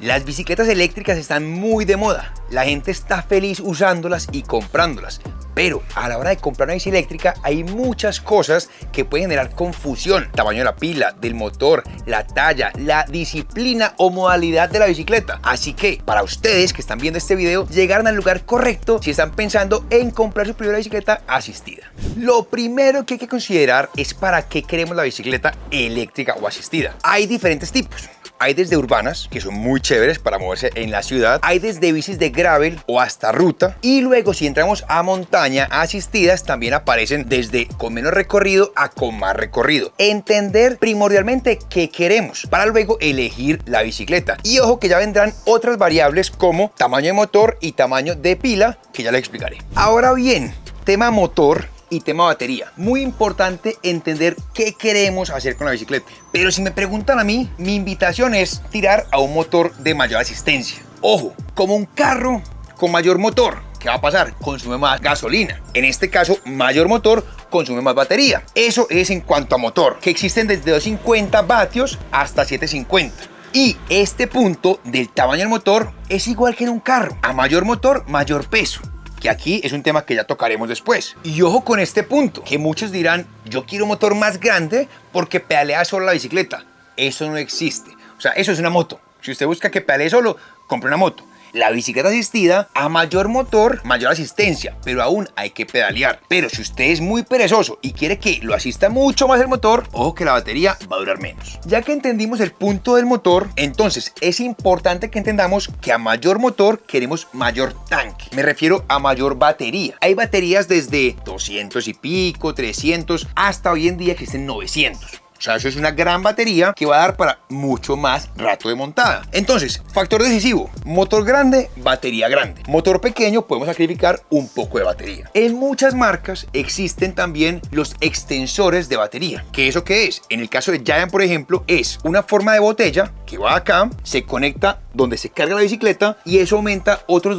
Las bicicletas eléctricas están muy de moda. La gente está feliz usándolas y comprándolas. Pero a la hora de comprar una bici eléctrica hay muchas cosas que pueden generar confusión. Tamaño de la pila, del motor, la talla, la disciplina o modalidad de la bicicleta. Así que para ustedes que están viendo este video, llegaron al lugar correcto si están pensando en comprar su primera bicicleta asistida. Lo primero que hay que considerar es para qué queremos la bicicleta eléctrica o asistida. Hay diferentes tipos. Hay desde urbanas, que son muy chéveres para moverse en la ciudad. Hay desde bicis de gravel o hasta ruta. Y luego si entramos a montaña asistidas, también aparecen desde con menos recorrido a con más recorrido. Entender primordialmente qué queremos para luego elegir la bicicleta. Y ojo que ya vendrán otras variables como tamaño de motor y tamaño de pila, que ya les explicaré. Ahora bien, tema motor y tema batería. Muy importante entender qué queremos hacer con la bicicleta. Pero si me preguntan a mí, mi invitación es tirar a un motor de mayor asistencia. Ojo, como un carro con mayor motor, ¿qué va a pasar? Consume más gasolina. En este caso, mayor motor consume más batería. Eso es en cuanto a motor, que existen desde 250 vatios hasta 750. Y este punto del tamaño del motor es igual que en un carro. A mayor motor, mayor peso. Que aquí es un tema que ya tocaremos después. Y ojo con este punto, que muchos dirán, yo quiero un motor más grande porque pedalea solo la bicicleta. Eso no existe. O sea, eso es una moto. Si usted busca que pedalee solo, compre una moto. La bicicleta asistida, a mayor motor, mayor asistencia, pero aún hay que pedalear. Pero si usted es muy perezoso y quiere que lo asista mucho más el motor, ojo que la batería va a durar menos. Ya que entendimos el punto del motor, entonces es importante que entendamos que a mayor motor queremos mayor tanque. Me refiero a mayor batería. Hay baterías desde 200 y pico, 300, hasta hoy en día existen 900. O sea, eso es una gran batería que va a dar para mucho más rato de montada. Entonces, factor decisivo, motor grande, batería grande. Motor pequeño, podemos sacrificar un poco de batería. En muchas marcas existen también los extensores de batería. ¿Qué eso qué es? En el caso de Giant, por ejemplo, es una forma de botella que va acá, se conecta donde se carga la bicicleta y eso aumenta otros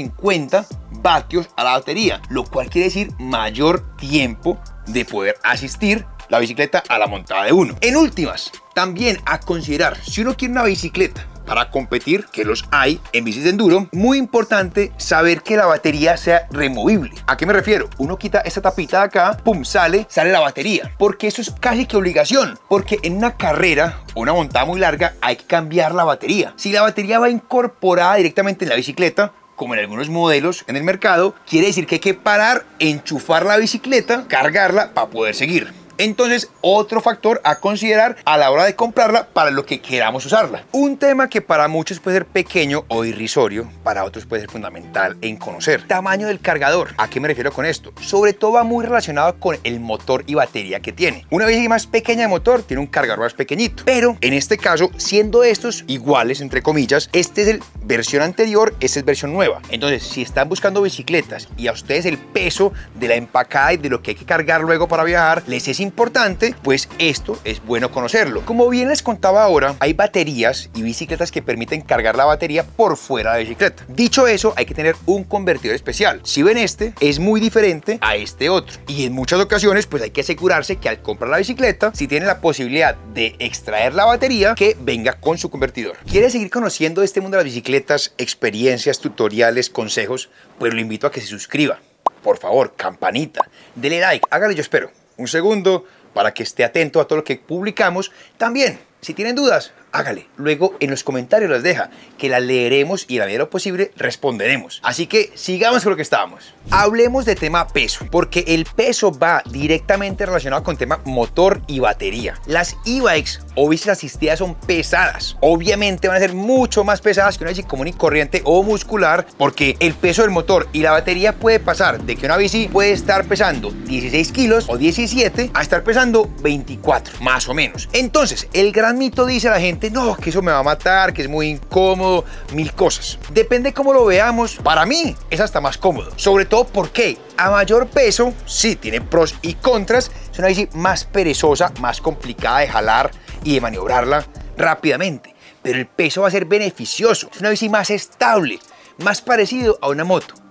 250 vatios a la batería, lo cual quiere decir mayor tiempo de poder asistir la bicicleta a la montada de uno. En últimas, también a considerar, si uno quiere una bicicleta para competir, que los hay en bicis de enduro, muy importante saber que la batería sea removible. ¿A qué me refiero? Uno quita esta tapita de acá, pum, sale la batería, porque eso es casi que obligación, porque en una carrera o una montada muy larga hay que cambiar la batería. Si la batería va incorporada directamente en la bicicleta, como en algunos modelos en el mercado, quiere decir que hay que parar, enchufar la bicicleta, cargarla para poder seguir. Entonces, otro factor a considerar a la hora de comprarla para lo que queramos usarla. Un tema que para muchos puede ser pequeño o irrisorio, para otros puede ser fundamental en conocer. Tamaño del cargador. ¿A qué me refiero con esto? Sobre todo va muy relacionado con el motor y batería que tiene. Una bici más pequeña de motor tiene un cargador más pequeñito. Pero en este caso, siendo estos iguales, entre comillas, este es el versión anterior, esta es versión nueva. Entonces, si están buscando bicicletas y a ustedes el peso de la empacada y de lo que hay que cargar luego para viajar les es importante, pues esto es bueno conocerlo. Como bien les contaba ahora, hay baterías y bicicletas que permiten cargar la batería por fuera de la bicicleta. Dicho eso, hay que tener un convertidor especial. Si ven este, es muy diferente a este otro. Y en muchas ocasiones, pues hay que asegurarse que al comprar la bicicleta, si tienen la posibilidad de extraer la batería, que venga con su convertidor. ¿Quiere seguir conociendo este mundo de las bicicletas, experiencias, tutoriales, consejos? Pues lo invito a que se suscriba. Por favor, campanita, dele like, hágale, yo espero un segundo para que esté atento a todo lo que publicamos. También, si tienen dudas, hágale. Luego en los comentarios las deja, que las leeremos y en la medida de lo posible responderemos. Así que sigamos con lo que estábamos. Hablemos de tema peso, porque el peso va directamente relacionado con tema motor y batería. Las e-bikes o bicis asistidas son pesadas. Obviamente van a ser mucho más pesadas que una bici común y corriente o muscular, porque el peso del motor y la batería puede pasar de que una bici puede estar pesando 16 kilos o 17 a estar pesando 24, más o menos. Entonces, el gran mito dice a la gente, no, que eso me va a matar, que es muy incómodo, mil cosas. Depende cómo lo veamos. Para mí es hasta más cómodo, sobre todo porque a mayor peso, sí, tiene pros y contras. Es una bici más perezosa, más complicada de jalar y de maniobrarla rápidamente, pero el peso va a ser beneficioso. Es una bici más estable, más parecido a una moto.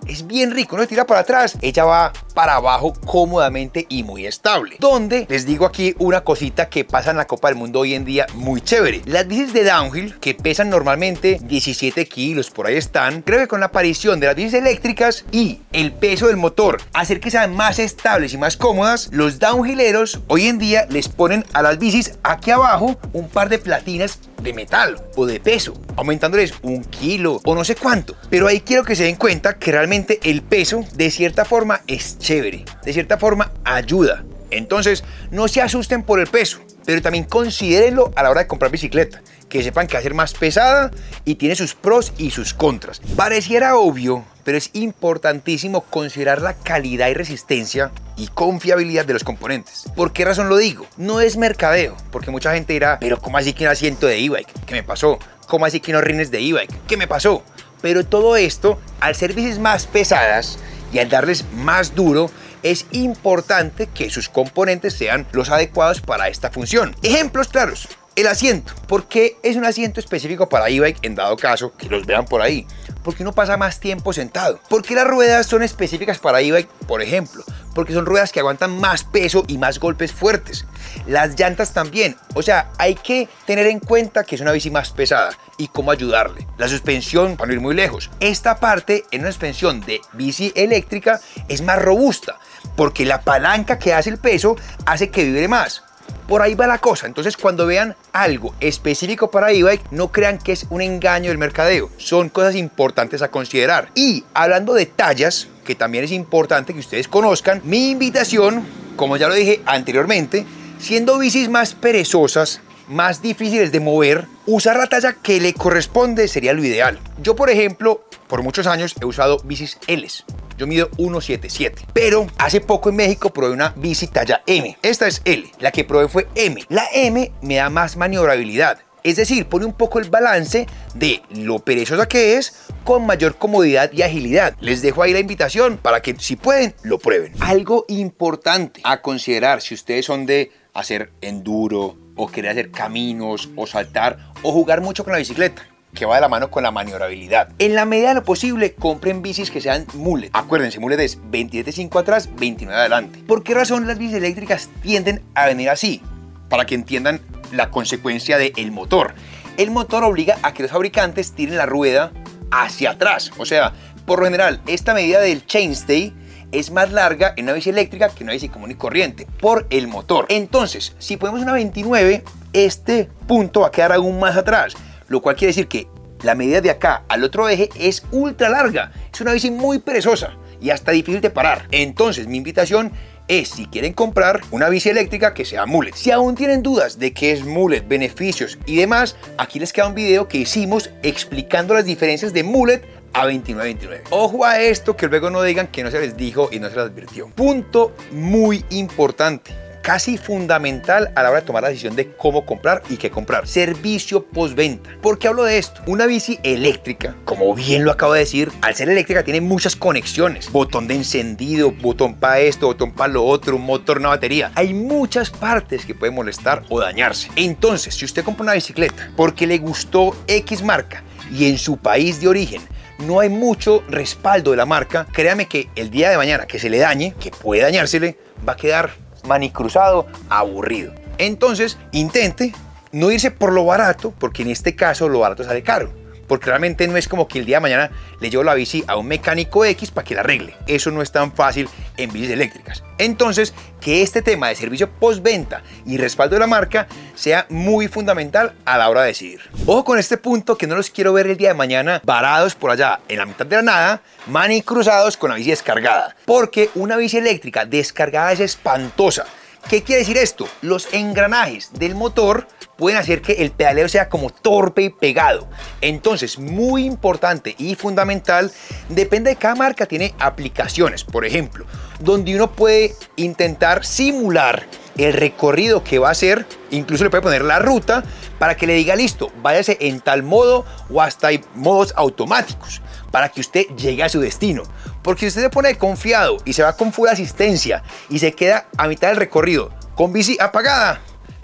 es bien rico, no se tira para atrás, ella va para abajo cómodamente y muy estable. Donde les digo aquí una cosita que pasa en la Copa del Mundo hoy en día muy chévere. Las bicis de downhill, que pesan normalmente 17 kilos, por ahí están, creo que con la aparición de las bicis eléctricas y el peso del motor hacer que sean más estables y más cómodas, los downhilleros hoy en día les ponen a las bicis aquí abajo un par de platinas de metal o de peso, aumentándoles 1 kilo o no sé cuánto. Pero ahí quiero que se den cuenta que realmente el peso de cierta forma es chévere, de cierta forma ayuda. Entonces no se asusten por el peso, pero también considérenlo a la hora de comprar bicicleta, que sepan que va a ser más pesada y tiene sus pros y sus contras. Pareciera obvio, pero es importantísimo considerar la calidad y resistencia y confiabilidad de los componentes. ¿Por qué razón lo digo? No es mercadeo, porque mucha gente dirá, pero ¿cómo así que un asiento de e-bike? ¿Qué me pasó? ¿Cómo así que unos rines de e-bike? ¿Qué me pasó? Pero todo esto, al ser bicis más pesadas y al darles más duro, es importante que sus componentes sean los adecuados para esta función. Ejemplos claros. El asiento. ¿Por qué es un asiento específico para e-bike en dado caso que los vean por ahí? Porque uno pasa más tiempo sentado. ¿Por qué las ruedas son específicas para e-bike? Por ejemplo, porque son ruedas que aguantan más peso y más golpes fuertes. Las llantas también. O sea, hay que tener en cuenta que es una bici más pesada y cómo ayudarle. La suspensión, para no ir muy lejos. Esta parte en una suspensión de bici eléctrica es más robusta porque la palanca que hace el peso hace que vibre más. Por ahí va la cosa. Entonces, cuando vean algo específico para e-bike, no crean que es un engaño del mercadeo. Son cosas importantes a considerar. Y hablando de tallas, que también es importante que ustedes conozcan, mi invitación, como ya lo dije anteriormente, siendo bicis más perezosas, más difíciles de mover, usar la talla que le corresponde sería lo ideal. Yo, por ejemplo, por muchos años he usado bicis Ls. Yo mido 1,77, pero hace poco en México probé una bici talla M. Esta es L, la que probé fue M. La M me da más maniobrabilidad, es decir, pone un poco el balance de lo perezosa que es con mayor comodidad y agilidad. Les dejo ahí la invitación para que si pueden lo prueben. Algo importante a considerar si ustedes son de hacer enduro o querer hacer caminos o saltar o jugar mucho con la bicicleta, que va de la mano con la maniobrabilidad. En la medida de lo posible, compren bicis que sean mullet. Acuérdense, mullet es 27.5 atrás, 29 adelante. ¿Por qué razón las bicis eléctricas tienden a venir así? Para que entiendan la consecuencia del motor. El motor obliga a que los fabricantes tiren la rueda hacia atrás. O sea, por lo general, esta medida del chainstay es más larga en una bici eléctrica que en una bici común y corriente por el motor. Entonces, si ponemos una 29, este punto va a quedar aún más atrás, lo cual quiere decir que la medida de acá al otro eje es ultra larga. Es una bici muy perezosa y hasta difícil de parar. Entonces mi invitación es, si quieren comprar una bici eléctrica, que sea mullet. Si aún tienen dudas de qué es mullet, beneficios y demás, aquí les queda un video que hicimos explicando las diferencias de mullet a 29.29. Ojo a esto, que luego no digan que no se les dijo y no se les advirtió. Punto muy importante, casi fundamental a la hora de tomar la decisión de cómo comprar y qué comprar: servicio postventa. ¿Por qué hablo de esto? Una bici eléctrica, como bien lo acabo de decir, al ser eléctrica tiene muchas conexiones: botón de encendido, botón para esto, botón para lo otro, un motor, una batería. Hay muchas partes que pueden molestar o dañarse. Entonces, si usted compra una bicicleta porque le gustó X marca y en su país de origen no hay mucho respaldo de la marca, créame que el día de mañana que se le dañe, que puede dañársele, va a quedar manicruzado, aburrido. Entonces, intente no irse por lo barato, porque en este caso lo barato sale caro. Porque realmente no es como que el día de mañana le llevo la bici a un mecánico X para que la arregle. Eso no es tan fácil en bicis eléctricas. Entonces, que este tema de servicio postventa y respaldo de la marca sea muy fundamental a la hora de decidir. Ojo con este punto, que no los quiero ver el día de mañana varados por allá en la mitad de la nada, manicruzados con la bici descargada. Porque una bici eléctrica descargada es espantosa. ¿Qué quiere decir esto? Los engranajes del motor pueden hacer que el pedaleo sea como torpe y pegado. Entonces, muy importante y fundamental, depende de cada marca, tiene aplicaciones, por ejemplo, donde uno puede intentar simular el recorrido que va a hacer, incluso le puede poner la ruta para que le diga: listo, váyase en tal modo, o hasta hay modos automáticos para que usted llegue a su destino. Porque si usted se pone confiado y se va con full asistencia y se queda a mitad del recorrido con bici apagada,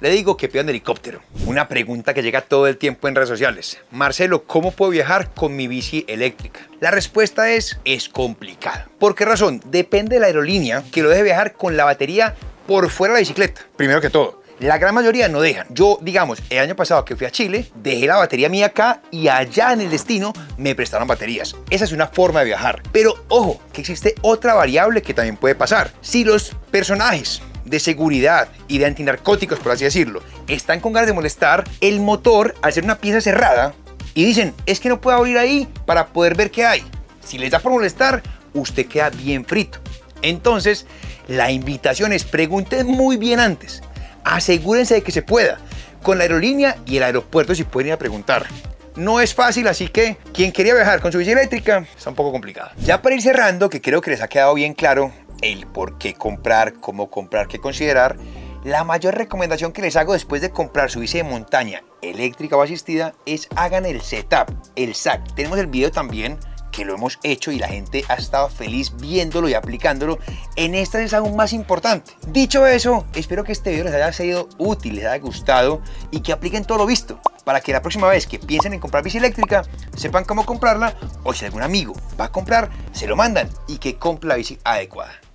le digo que pidan helicóptero. Una pregunta que llega todo el tiempo en redes sociales. Marcelo, ¿cómo puedo viajar con mi bici eléctrica? La respuesta es complicado. ¿Por qué razón? Depende de la aerolínea que lo deje viajar con la batería por fuera de la bicicleta. Primero que todo, la gran mayoría no dejan. Yo, digamos, el año pasado que fui a Chile, dejé la batería mía acá y allá en el destino me prestaron baterías. Esa es una forma de viajar. Pero ojo, que existe otra variable que también puede pasar. Si los personajes de seguridad y de antinarcóticos, por así decirlo, están con ganas de molestar, el motor, al ser una pieza cerrada, y dicen, es que no puedo abrir ahí para poder ver qué hay. Si les da por molestar, usted queda bien frito. Entonces, la invitación es pregunten muy bien antes. Asegúrense de que se pueda. Con la aerolínea y el aeropuerto si pueden ir a preguntar. No es fácil, así que quien quería viajar con su bici eléctrica está un poco complicado. Ya para ir cerrando, que creo que les ha quedado bien claro el por qué comprar, cómo comprar, qué considerar, la mayor recomendación que les hago después de comprar su bici de montaña eléctrica o asistida es hagan el setup, el SAC. Tenemos el video también que lo hemos hecho y la gente ha estado feliz viéndolo y aplicándolo. En esta es aún más importante. Dicho eso, espero que este video les haya sido útil, les haya gustado y que apliquen todo lo visto para que la próxima vez que piensen en comprar bici eléctrica sepan cómo comprarla, o si algún amigo va a comprar, se lo mandan y que compre la bici adecuada.